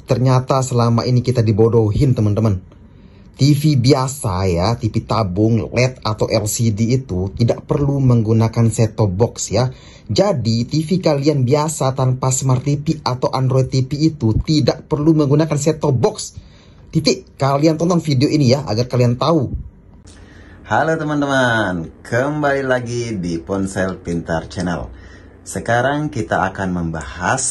Ternyata selama ini kita dibodohin, teman-teman. TV biasa ya, TV tabung, LED atau LCD itu tidak perlu menggunakan set-top box ya. Jadi TV kalian biasa tanpa Smart TV atau Android TV itu tidak perlu menggunakan set-top box. Titik, kalian tonton video ini ya agar kalian tahu. Halo teman-teman, kembali lagi di Ponsel Pintar Channel. Sekarang kita akan membahas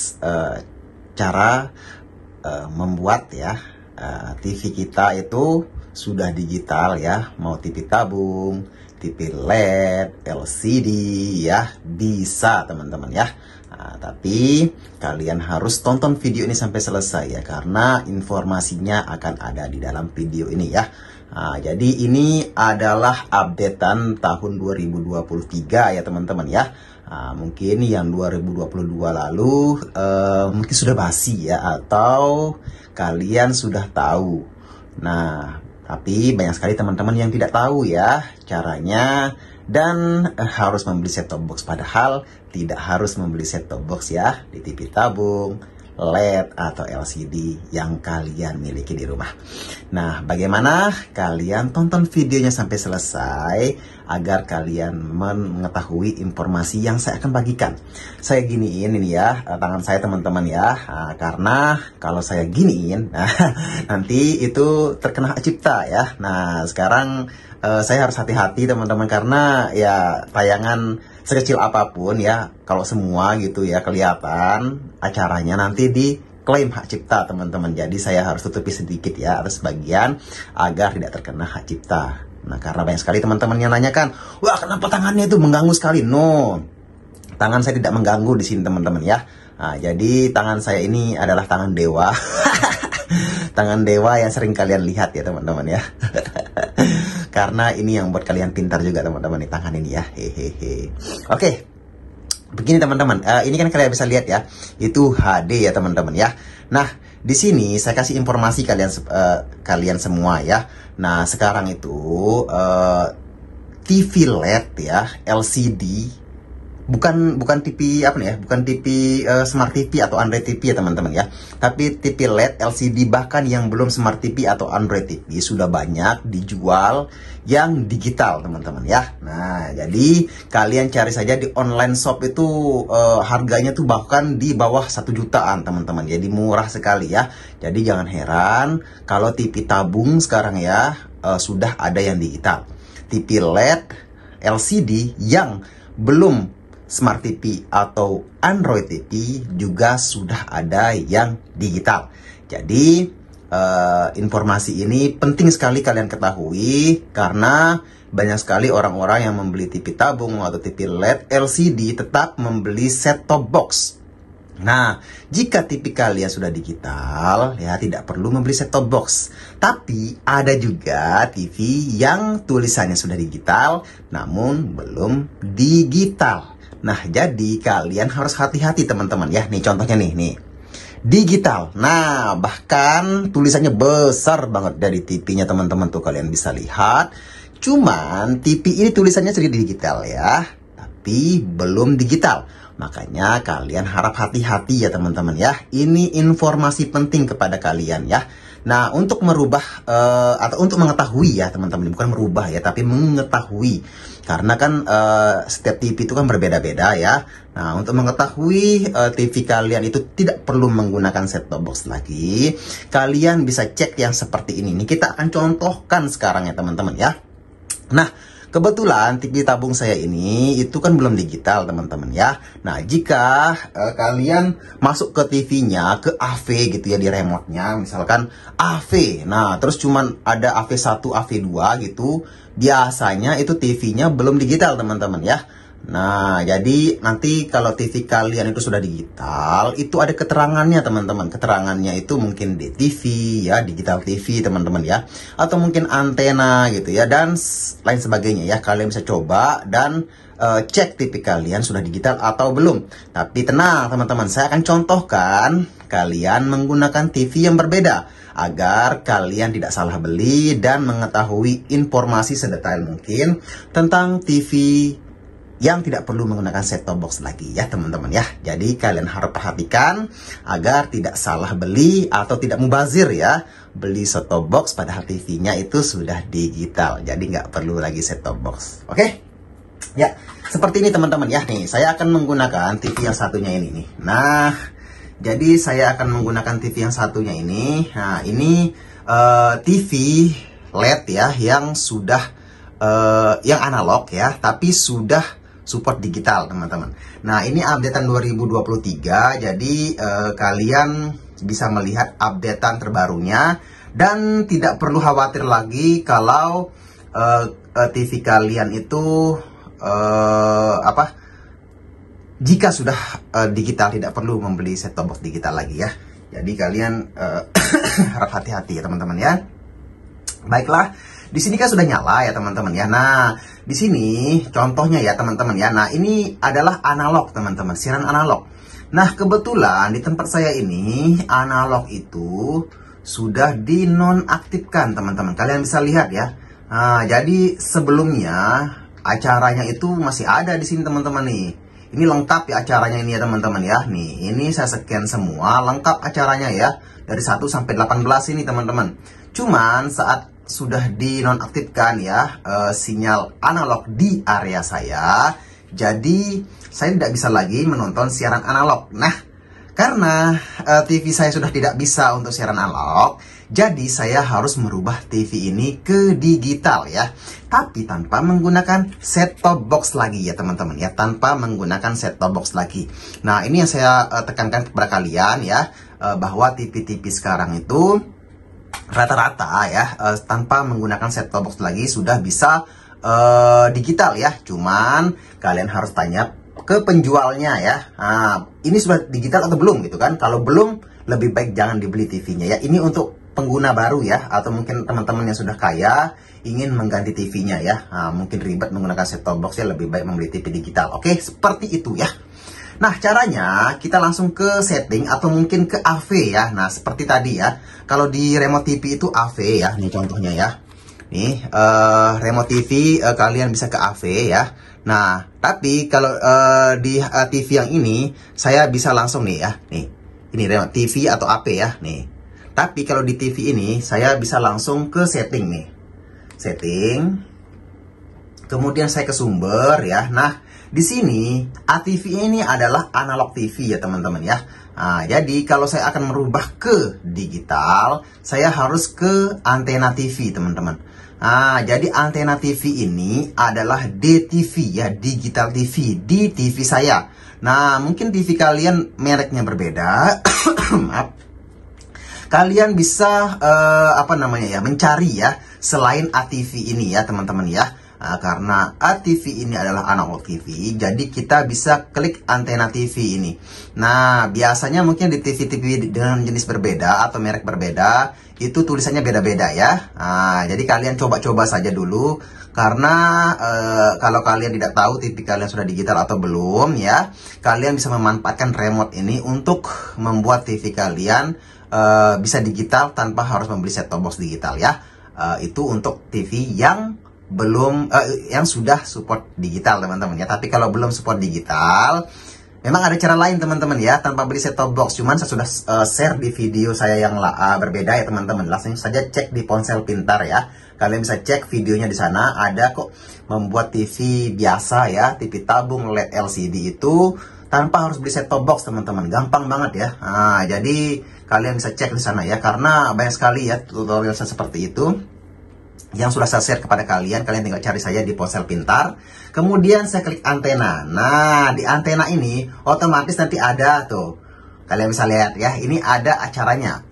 cara membuat ya TV kita itu sudah digital ya, mau TV tabung, TV LED, LCD ya, bisa teman-teman ya. Nah, tapi kalian harus tonton video ini sampai selesai ya, karena informasinya akan ada di dalam video ini ya. Nah, jadi ini adalah updatean tahun 2023 ya teman-teman ya. Nah, mungkin yang 2022 lalu mungkin sudah basi ya, atau kalian sudah tahu. Nah, tapi banyak sekali teman-teman yang tidak tahu ya caranya dan harus membeli set-top box. Padahal tidak harus membeli set-top box ya di TV tabung, LED atau LCD yang kalian miliki di rumah. Nah, bagaimana? Kalian tonton videonya sampai selesai agar kalian mengetahui informasi yang saya akan bagikan. Saya giniin ini ya, tangan saya teman-teman ya. Nah, karena kalau saya giniin, nanti itu terkena hak cipta ya. Nah, sekarang saya harus hati-hati teman-teman, karena ya tayangan sekecil apapun ya, kalau semua gitu ya kelihatan acaranya, nanti diklaim hak cipta teman-teman. Jadi saya harus tutupi sedikit ya atas bagian agar tidak terkena hak cipta. Nah, karena banyak sekali teman-teman yang nanyakan, wah kenapa tangannya itu mengganggu sekali? No, tangan saya tidak mengganggu di sini teman-teman ya. Nah, jadi tangan saya ini adalah tangan dewa. Tangan dewa yang sering kalian lihat ya teman-teman ya. Karena ini yang buat kalian pintar juga teman-teman di tangan ini ya. Hehehe. Oke. Begini teman-teman, ini kan kalian bisa lihat ya, itu HD ya teman-teman ya. Nah, di sini saya kasih informasi kalian semua ya. Nah, sekarang itu TV LED ya, LCD, bukan TV apa nih ya, bukan TV Smart TV atau Android TV ya teman-teman ya. Tapi TV LED, LCD, bahkan yang belum Smart TV atau Android TV sudah banyak dijual yang digital teman-teman ya. Nah, jadi kalian cari saja di online shop itu harganya tuh bahkan di bawah 1 jutaan teman-teman. Jadi murah sekali ya. Jadi jangan heran kalau TV tabung sekarang ya sudah ada yang digital. TV LED, LCD yang belum Smart TV atau Android TV juga sudah ada yang digital. Jadi informasi ini penting sekali kalian ketahui, karena banyak sekali orang-orang yang membeli TV tabung atau TV LED, LCD tetap membeli set-top box. Nah, jika TV kalian sudah digital ya tidak perlu membeli set-top box. Tapi ada juga TV yang tulisannya sudah digital namun belum digital. Nah, jadi kalian harus hati-hati teman-teman ya. Nih contohnya nih. Digital. Nah, bahkan tulisannya besar banget dari TV-nya teman-teman tuh kalian bisa lihat. Cuman TV ini tulisannya sedikit digital ya, tapi belum digital. Makanya kalian harap hati-hati ya teman-teman ya. Ini informasi penting kepada kalian ya. Nah, untuk merubah atau untuk mengetahui ya teman-teman, bukan merubah ya, tapi mengetahui. Karena kan setiap TV itu kan berbeda-beda ya. Nah, untuk mengetahui TV kalian itu tidak perlu menggunakan set-top box lagi, kalian bisa cek yang seperti ini. Nih kita akan contohkan sekarang ya teman-teman ya. Nah, kebetulan TV tabung saya ini itu kan belum digital teman-teman ya. Nah, jika kalian masuk ke TV-nya, ke AV gitu ya, di remote-nya misalkan AV. Nah, terus cuman ada AV1, AV2 gitu. Biasanya itu TV-nya belum digital teman-teman ya. Nah, jadi nanti kalau TV kalian itu sudah digital, itu ada keterangannya teman-teman. Keterangannya itu mungkin DTV ya, digital TV teman-teman ya, atau mungkin antena gitu ya, dan lain sebagainya ya. Kalian bisa coba dan cek TV kalian sudah digital atau belum. Tapi tenang teman-teman, saya akan contohkan kalian menggunakan TV yang berbeda agar kalian tidak salah beli dan mengetahui informasi sedetail mungkin tentang TV yang tidak perlu menggunakan set-top box lagi ya teman-teman ya. Jadi kalian harus perhatikan agar tidak salah beli atau tidak mubazir ya. Beli set-top box padahal TV-nya itu sudah digital. Jadi nggak perlu lagi set-top box. Oke? Ya, seperti ini teman-teman ya. Nih, saya akan menggunakan TV yang satunya ini nih. Nah, jadi saya akan menggunakan TV yang satunya ini. Nah, ini TV LED ya yang sudah yang analog ya, tapi sudah support digital teman-teman. Nah, ini updatean 2023, jadi kalian bisa melihat updatean terbarunya dan tidak perlu khawatir lagi kalau TV kalian itu jika sudah digital, tidak perlu membeli set-top box digital lagi ya. Jadi kalian harap hati-hati ya teman-teman ya. Baiklah, di sini kan sudah nyala ya teman-teman ya. Nah, di sini contohnya ya teman-teman ya. Nah, ini adalah analog teman-teman, siaran analog. Nah, kebetulan di tempat saya ini analog itu sudah dinonaktifkan teman-teman. Kalian bisa lihat ya. Nah, jadi sebelumnya acaranya itu masih ada di sini teman-teman nih. Ini lengkap ya acaranya ini ya teman-teman ya. Nih, ini saya scan semua lengkap acaranya ya. Dari 1 sampai 18 ini teman-teman. Cuman saat sudah dinonaktifkan ya sinyal analog di area saya, jadi saya tidak bisa lagi menonton siaran analog. Nah, karena TV saya sudah tidak bisa untuk siaran analog, jadi saya harus merubah TV ini ke digital ya, tapi tanpa menggunakan set-top box lagi ya teman-teman ya, tanpa menggunakan set-top box lagi. Nah, ini yang saya tekankan kepada kalian ya, bahwa TV-TV sekarang itu rata-rata ya tanpa menggunakan set-top box lagi sudah bisa digital ya. Cuman kalian harus tanya ke penjualnya ya. Nah, ini sudah digital atau belum gitu kan? Kalau belum, lebih baik jangan dibeli TV-nya ya. Ini untuk pengguna baru ya, atau mungkin teman-teman yang sudah kaya ingin mengganti TV-nya ya. Nah, mungkin ribet menggunakan set-top box ya, lebih baik membeli TV digital. Oke, seperti itu ya. Nah, caranya kita langsung ke setting atau mungkin ke AV ya. Nah, seperti tadi ya. Kalau di remote TV itu AV ya. Nih contohnya ya. Nih, remote TV kalian bisa ke AV ya. Nah, tapi kalau di TV yang ini saya bisa langsung nih ya. Nih, ini remote TV atau AV ya. Nih. Tapi kalau di TV ini saya bisa langsung ke setting nih. Setting. Kemudian saya ke sumber ya. Nah, di sini ATV ini adalah analog TV ya teman-teman ya. Nah, jadi kalau saya akan merubah ke digital, saya harus ke antena TV teman-teman. Nah, jadi antena TV ini adalah DTV ya, digital TV di TV saya. Nah, mungkin TV kalian mereknya berbeda. Maaf. Kalian bisa mencari ya selain ATV ini ya teman-teman ya. Nah, karena ATV ini adalah analog TV, jadi kita bisa klik antena TV ini. Nah, biasanya mungkin di TV-TV dengan jenis berbeda atau merek berbeda, itu tulisannya beda-beda ya. Nah, jadi kalian coba-coba saja dulu, karena kalau kalian tidak tahu TV kalian sudah digital atau belum ya, kalian bisa memanfaatkan remote ini untuk membuat TV kalian bisa digital tanpa harus membeli set-top box digital ya. Itu untuk TV yang belum yang sudah support digital teman-teman ya. Tapi kalau belum support digital, memang ada cara lain teman-teman ya, tanpa beli set-top box. Cuman saya sudah share di video saya yang berbeda ya teman-teman. Langsung saja cek di ponsel pintar ya. Kalian bisa cek videonya di sana, ada kok membuat TV biasa ya, TV tabung LED LCD itu tanpa harus beli set-top box teman-teman. Gampang banget ya. Nah, jadi kalian bisa cek di sana ya, karena banyak sekali ya tutorial seperti itu yang sudah saya share kepada kalian. Kalian tinggal cari saya di ponsel pintar. Kemudian saya klik antena. Nah, di antena ini otomatis nanti ada tuh. Kalian bisa lihat ya, ini ada acaranya.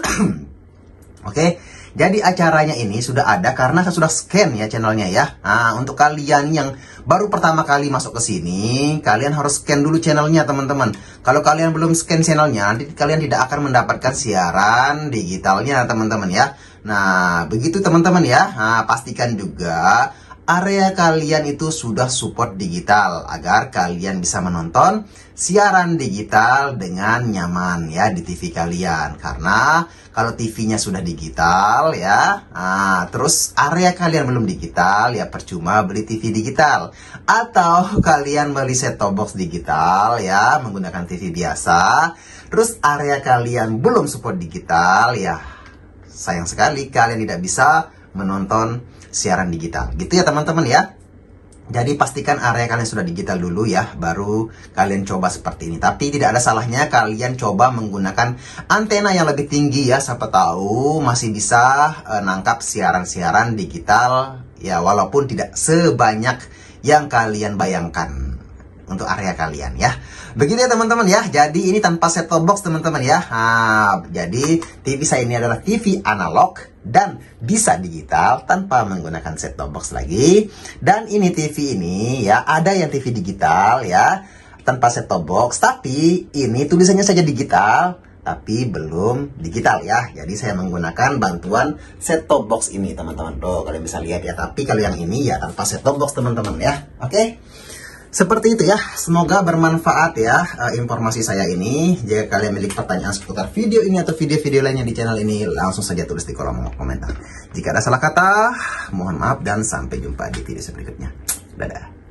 Oke, jadi acaranya ini sudah ada karena saya sudah scan ya channelnya ya. Nah, untuk kalian yang baru pertama kali masuk ke sini, kalian harus scan dulu channelnya teman-teman. Kalau kalian belum scan channelnya, nanti kalian tidak akan mendapatkan siaran digitalnya teman-teman ya. Nah, begitu teman-teman ya. Nah, pastikan juga area kalian itu sudah support digital agar kalian bisa menonton siaran digital dengan nyaman ya di TV kalian. Karena kalau TV-nya sudah digital ya, terus area kalian belum digital ya percuma beli TV digital. Atau kalian beli set-top box digital ya menggunakan TV biasa, terus area kalian belum support digital ya, sayang sekali kalian tidak bisa menonton siaran digital. Gitu ya teman-teman ya. Jadi pastikan area kalian sudah digital dulu ya, baru kalian coba seperti ini. Tapi tidak ada salahnya kalian coba menggunakan antena yang lebih tinggi ya, siapa tahu masih bisa nangkap siaran-siaran digital ya, walaupun tidak sebanyak yang kalian bayangkan untuk area kalian ya. Begitu ya teman-teman ya. Jadi ini tanpa set-top box teman-teman ya. Jadi TV saya ini adalah TV analog dan bisa digital tanpa menggunakan set-top box lagi. Dan ini TV ini ya, ada yang TV digital ya tanpa set-top box, tapi ini tulisannya saja digital tapi belum digital ya. Jadi saya menggunakan bantuan set-top box ini teman-teman. Tuh kalian bisa lihat ya. Tapi kalau yang ini ya tanpa set-top box teman-teman ya. Oke. Seperti itu ya, semoga bermanfaat ya informasi saya ini. Jika kalian memiliki pertanyaan seputar video ini atau video-video lainnya di channel ini, langsung saja tulis di kolom komentar. Jika ada salah kata, mohon maaf dan sampai jumpa di video berikutnya. Dadah.